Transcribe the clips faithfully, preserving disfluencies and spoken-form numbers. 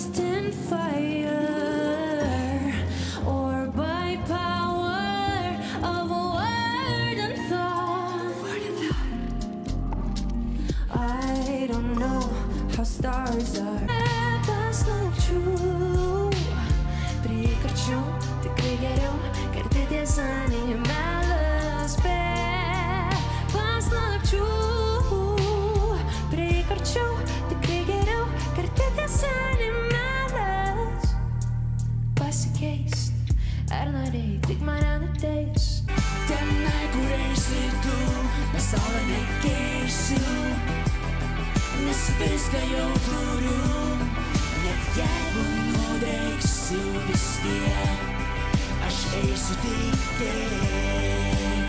lost in fire, or by power of word and thought. I don't know how stars are. Paslapčių prikarčiau, tikrai geriau kartu tiesa nei melas. Be paslapčių prikarčiau, tikrai geriau kartu tiesa nei melas. Pasikeist, ar norėjai tik mane nuteist? Tenai, kur eisi tu, pasaulio nekeisiu, nes viską jau turiu. Net jeigu nudegsiu vis tiek, aš eisiu tik tiek.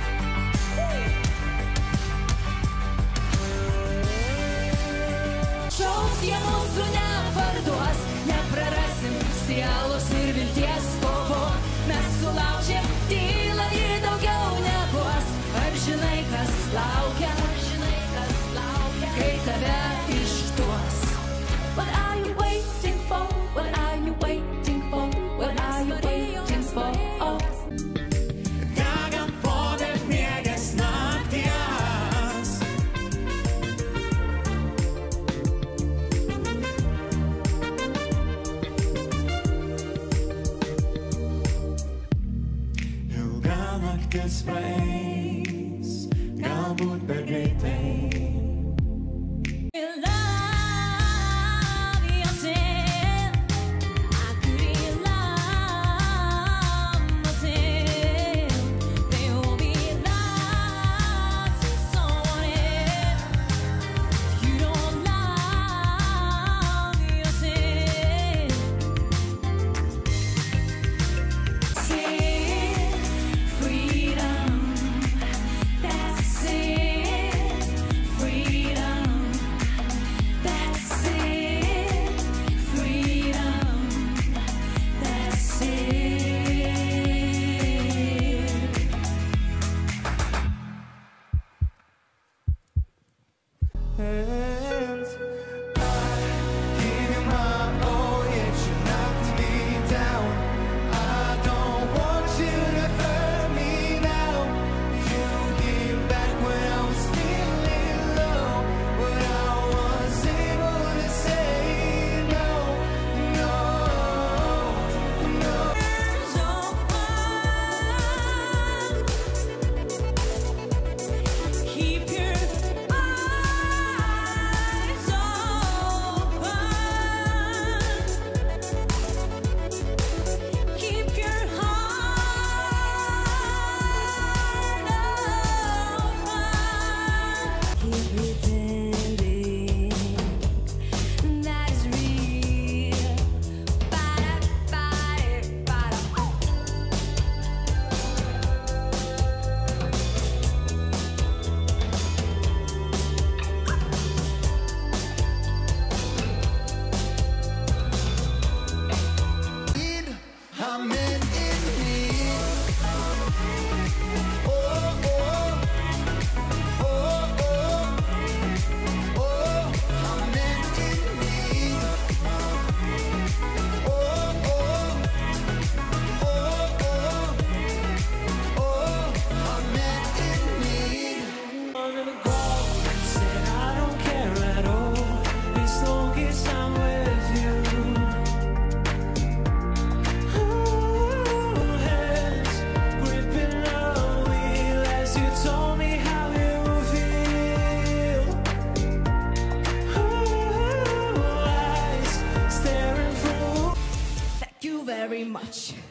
Šauk jie mūsų neparduos, neprarasim sielos ir vilties kovo. Mes sulaužėm tylą ir daugiau nebuos. Ar žinai, kas laukia, kai tave išduos? What are you waiting for? What are you waiting for? What are you waiting for? Oh. Degam po bemiegės nakties. Ilga naktis praeis, galbūt per greitai. Very much.